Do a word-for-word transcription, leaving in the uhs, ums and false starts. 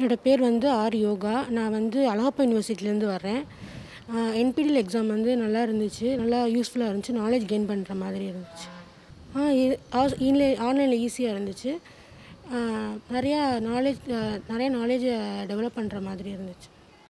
என்னோட பேர் வந்து ஆர் யோகா. நான் வந்து அழகப்பா யூனிவர்சிட்டிலேருந்து வரேன். என்பிடிஎல் எக்ஸாம் வந்து நல்லா இருந்துச்சு. நல்லா யூஸ்ஃபுல்லாக இருந்துச்சு. நாலேஜ் கெயின் பண்ணுற மாதிரி இருந்துச்சு. ஆ இது ஆஸ் இன்லே ஆன்லைனில் ஈஸியாக இருந்துச்சு. நிறையா நாலேஜ் நிறையா நாலேஜை டெவலப் பண்ணுற மாதிரி இருந்துச்சு.